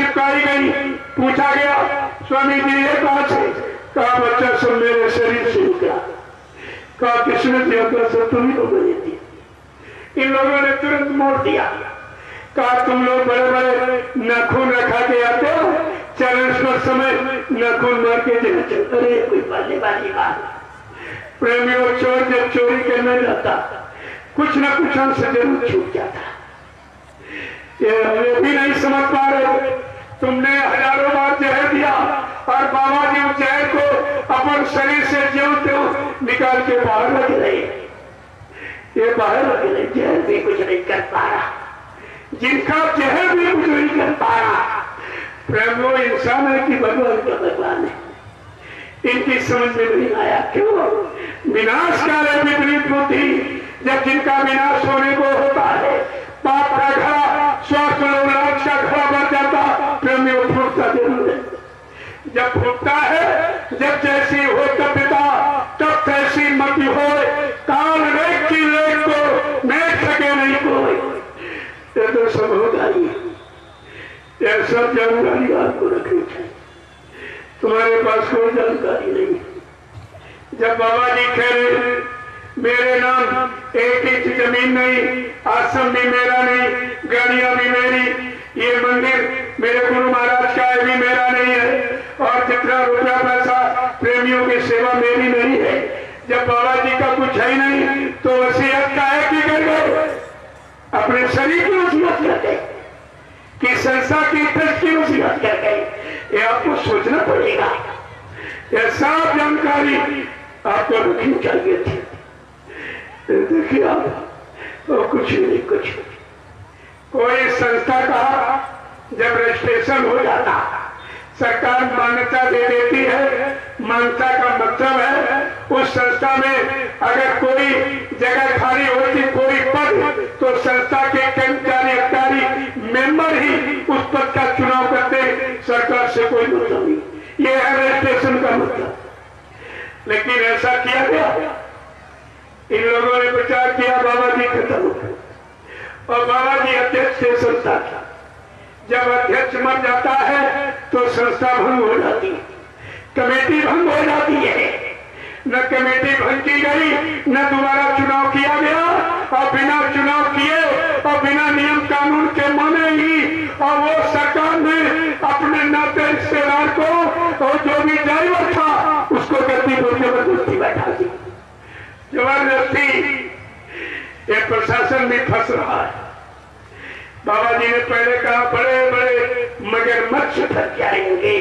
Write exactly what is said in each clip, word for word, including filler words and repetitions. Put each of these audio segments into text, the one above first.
चिपकाई गई। पूछा गया स्वामी जी ये कहाँ से? कहा बच्चा सब मेरे शरीर से निकला। कहा किसने दिया? कहा सब तुम लोगों ने दिया। इन लोगों ने तुरंत मोड़ दिया। कहा तुम लोग बड़े बड़े नाखून रखा के आते हो, चरण स्पर्श समय नाखून मार के जाते। अरे कोई बाली वाली बात। प्रेमियों चोर जब चोरी करने जाता कुछ ना कुछ हमसे जरूर छूट जाता। ये भी नहीं समझ पा रहे। तुमने हजारों बार जहर दिया और बाबा जी उस जहर को अपन शरीर से ज्यों त्यों निकाल के बाहर रख रहे। ये बाहर रख रहे, जहर भी कुछ नहीं कर पा रहा। जिनका जहर भी कुछ नहीं कर पा रहा। प्रेम वो इंसान है कि भगवान का भगवान है। इनकी समझ में नहीं आया। क्यों? विनाश काले विपरीत बुद्धि। जब जिनका विनाश होने को होता है, पाप का घड़ा, स्वास्थ्य लोग का घड़ा भर जाता, प्रेम वो फूटता जरूर है। जब फूटता है, जब जैसी हो तपिता तब तैसी मति हो। काल रेख की रेख को मेट सके नहीं कोई। ये तो सब होगा ही। यह सब जानकारी आपको रखनी चाहिए। तुम्हारे पास कोई जानकारी नहीं। जब बाबा जी कह रहे मेरे नाम एक इंच जमीन नहीं, आश्रम भी मेरा नहीं, गाड़ियां भी मेरी, ये मंदिर मेरे गुरु महाराज का है भी मेरा नहीं है, और जितना रुपया पैसा प्रेमियों की सेवा मेरी नहीं है। जब बाबा जी का कुछ है ही नहीं तो वसीयत का है कि कर गए अपने शरीर की वसीयत कर गए कि संस्था की ट्रस्ट की वसीयत कर गए। ये आपको सोचना पड़ेगा। यह सब जानकारी आपको रखनी चाहिए थी। देखिए आप तो कुछ नहीं, कुछ कोई संस्था का जब रजिस्ट्रेशन हो जाता सरकार मान्यता दे देती है। मान्यता का मतलब है उस संस्था में अगर कोई जगह खाली होती, कोई पद, तो संस्था के कर्मचारी अधिकारी मेंबर ही उस पद का चुनाव करते। सरकार से कोई मतलब नहीं। ये है रजिस्ट्रेशन का मतलब। लेकिन ऐसा किया गया। इन लोगों ने प्रचार किया बाबा जी खत्म हो गए और बाबा जी अध्यक्ष थे संस्था का। जब अध्यक्ष मर जाता है तो संस्था भंग हो जाती है, कमेटी भंग हो जाती है। न कमेटी भंग की गई, न दोबारा चुनाव किया गया, और बिना चुनाव किए और बिना नियम कानून के माने ही और वो सरकार ने अपने नाते रिश्तेदार को और जो भी ड्राइवर था उसको गद्दी पर जबरदस्ती बैठा दी। जबरदस्ती। ये प्रशासन भी फंस रहा है। बाबा जी ने पहले कहा बड़े बड़े मगरमच्छ थक जाएंगे।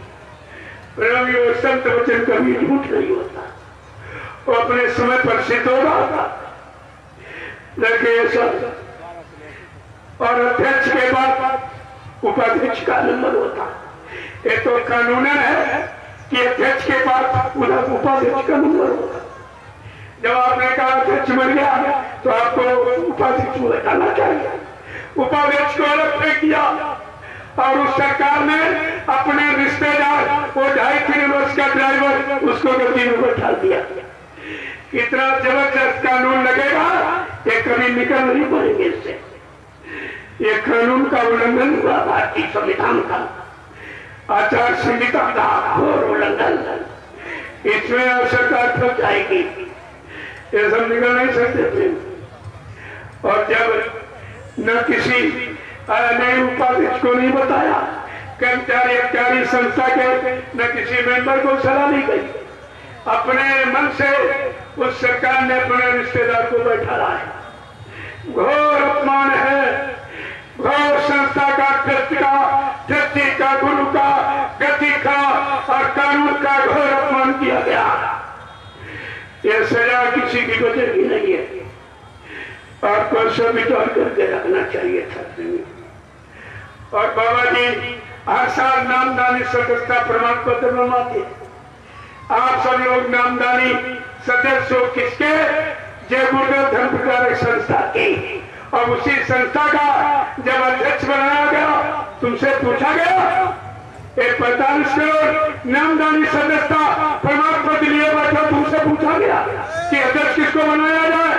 संत वचन कभी झूठ नहीं होता, वो अपने समय पर सिद्ध होगा। लेकिन और अध्यक्ष के बाद उपाध्यक्ष का नंबर होता। ये तो कानूनन है कि अध्यक्ष के बाद उपाध्यक्ष का नंबर होगा। जब आपने कहा अध्यक्ष मर गया तो आपको उपाध्यक्ष को हटाना चाहिए। उपाध्यक्ष को अलग फेंक दिया और उस सरकार ने अपने रिश्तेदार वो ढाई तीन वर्ष का ड्राइवर उसको गद्दी में बैठा दिया। इतना जबरदस्त कानून लगेगा ये कभी निकल नहीं पाएंगे इससे। ये कानून का उल्लंघन हुआ, भारतीय संविधान का, आचार संहिता का घोर उल्लंघन। इसमें अब सरकार फंस जाएगी। ये सब निकल नहीं सकते थे। और जब न किसी नए उपाध्यक्ष को नहीं बताया, कर्मचारी अधिकारी संस्था के न किसी मेंबर को सलाह नहीं गई, अपने मन से उस सरकार ने अपने रिश्तेदार को बैठा रहा है। घोर अपमान है। घोर संस्था का, ट्रस्ट का, ट्रस्टी का, गुरु का, गति का और कानून का घोर अपमान किया गया। यह सजा किसी की बचेगी नहीं है। आपको सब विचार करके रखना चाहिए था। और बाबा जी हर साल नामदानी सदस्यता प्रमाण पत्र बनवाते। आप सब लोग नामदानी सदस्य हो किसके? जय गुरुदेव धर्म प्रचारक संस्था की। और उसी संस्था का जब अध्यक्ष बनाया गया तुमसे पूछा गया एक पैंतालीस करोड़ नामदानी सदस्यता प्रमाण पत्र लिए बैठा, तुमसे पूछा गया कि अध्यक्ष किसको बनाया जाए?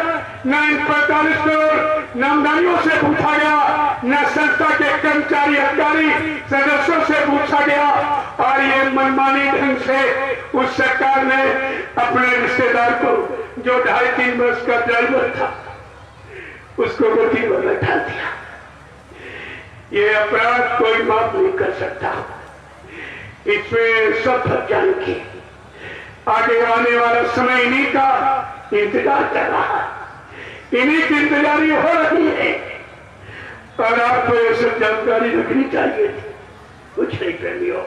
न इन पैंतालीस करोड़ नामधारियों से पूछा गया, न संस्था के कर्मचारी अधिकारी सदस्यों से पूछा गया, और ये मनमानी ढंग से उस सरकार ने अपने रिश्तेदार को, जो ढाई तीन वर्ष का ड्राइवर था, उसको गति पर बैठा दिया। ये अपराध कोई माफ नहीं कर सकता। इसमें सब भर जाएंगे। आगे आने वाला समय इन्हीं का इंतजार कर रहा है, इन्हीं की इंतजारी हो रही है, और आपको ये सब जानकारी रखनी चाहिए थी। कुछ नहीं प्रेमियों।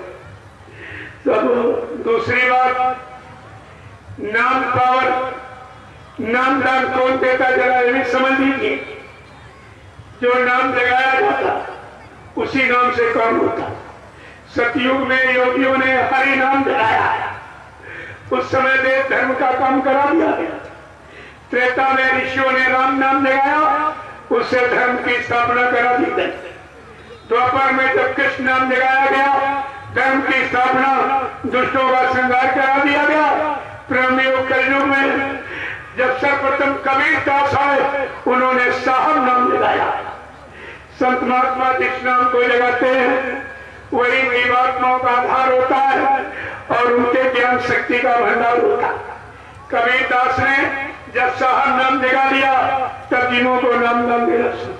सब दूसरी बात, नाम पावर, नामदान कौन देता, जरा ये भी समझ लीजिए। जो नाम लगाया जाता उसी नाम से काम होता। सतयुग में योगियों ने हरि नाम लगाया, उस समय देश धर्म का काम करा दिया गया। त्रेता में ऋषियों ने राम नाम लगाया, उससे धर्म की स्थापना करा दी गई। द्वापर में जब कृष्ण नाम लगाया गया, धर्म की स्थापना, दुष्टों का संहार करा दिया गया। प्रेमियों कलयुग में जब सर्वप्रथम कबीर दास आए, उन्होंने साहब नाम लगाया। संत महात्मा जिस नाम को लगाते हैं वही जीवात्माओं का आधार होता है और उनके ज्ञान शक्ति का भंडार होता है। कबीर दास ने जब साहब नाम जगा लिया, तब जीवों को नाम नाम देना शुरू।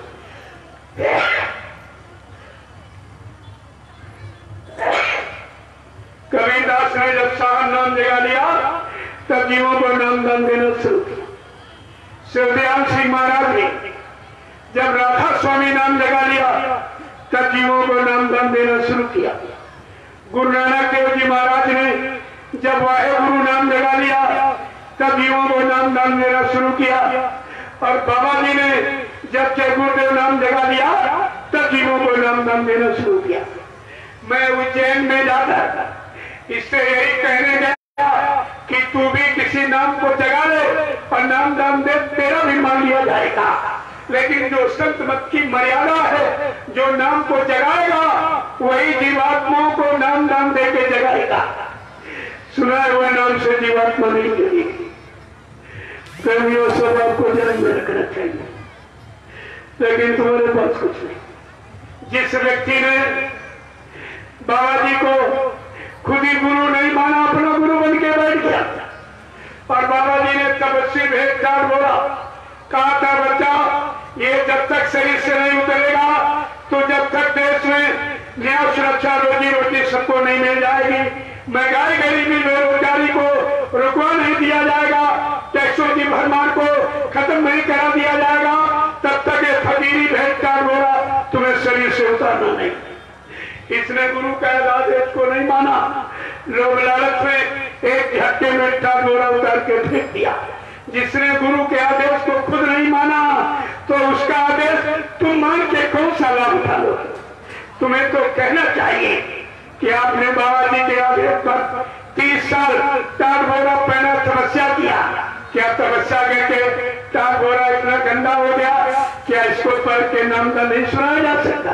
कबीर दास ने जब साहब नाम जगा लिया, तब जीवों को नाम नाम देना शुरू किया। शिवदयाल सिंह महाराज ने जब राधा स्वामी नाम लगा लिया, तब जीवों को नाम दान देना शुरू किया। गुरु नानक देव जी महाराज ने जब वाहे गुरु नाम लगा लिया, तब जीवों को नाम दान देना शुरू किया। और बाबा जी ने जब जय गुरुदेव नाम लगा लिया, तब जीवों को नाम दान देना शुरू किया। मैं उज्जैन में जाता इससे यही कहने गया कि तू भी किसी नाम को जगा ले और नाम दान दे, तेरा भी मान लिया जाएगा। लेकिन जो संत मत की मर्यादा है, जो नाम को जगाएगा वही जीवात्माओं को नाम दान दे के जगाएगा। सुनाए हुए नाम से जीवात्मा नहीं जगेगी। प्रेमियों सब आपको ध्यान में रखना चाहिए, लेकिन तुम्हारे पास कुछ नहीं। जिस व्यक्ति ने बाबा जी को खुद ही गुरु नहीं माना, अपना गुरु बन के बैठ गया, और बाबा जी ने तपस्वी भेद चार बोला, कहा था बच्चा ये जब तक शरीर से नहीं उतरेगा, तो जब तक देश में न्याय सुरक्षा रोजी रोटी सबको नहीं मिल जाएगी, महंगाई गरीबी बेरोजगारी को रुकवा नहीं दिया जाएगा, टैक्सों की भरमार को खत्म नहीं करा दिया जाएगा, तब तक ये फकीरी भेद चार बोला तुम्हें शरीर से उतारना नहीं। इसने गुरु का आदेश को नहीं माना, लोग लालच में एक झटके में चार बोरा उतार के फेंक दिया। जिसने गुरु के आदेश को खुद नहीं माना, तो उसका आदेश तुम मान के कौन सा लाभ उठा लो। तुम्हें तो कहना चाहिए कि आपने बाबा जी के आदेश पर तीस साल चार बोरा पहना तपस्या किया। क्या तपस्या करके चार बोरा इतना गंदा हो गया, क्या इसको पढ़ के नाम का नहीं सुनाया जा सकता?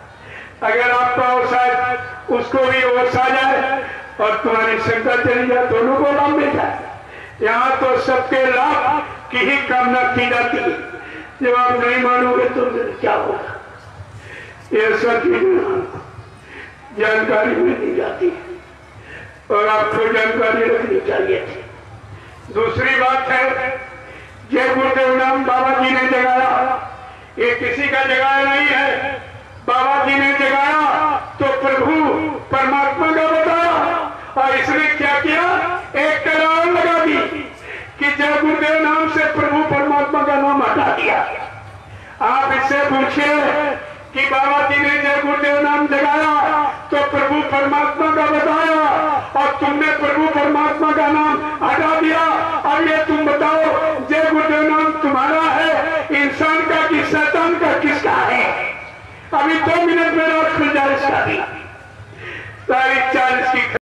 अगर आपका शायद उसको भी ओस आ जाए और तुम्हारी शंका चली जाए, दोनों को लाभ मिल जाए। यहाँ तो सबके लाभ की ही कामना की जाती है। जब आप नहीं मानोगे तो फिर क्या होगा? ये सब चीजें जानकारी में दी जाती है और आपको जानकारी रखनी चाहिए थी। दूसरी बात है, जय गुरुदेव नाम बाबा जी ने जगाया, ये किसी का जगाया नहीं है। बाबा जी ने जगाया तो प्रभु परमात्मा का बताया, और इसने क्या किया, एक कलाम लगा दी कि जय गुरुदेव नाम से प्रभु परमात्मा का नाम हटा दिया। आप इससे पूछिए कि बाबा जी ने जय गुरुदेव नाम जगाया तो प्रभु परमात्मा का बताया, और तुमने प्रभु परमात्मा का नाम हटा दिया। अब ये तुम बताओ, जय गुरुदेव नाम तुम्हारा है, इंसान का कि शैतान का, किसका है? अभी दो मिनट में रात खुल जाए इसका भी। तारीख चालीस की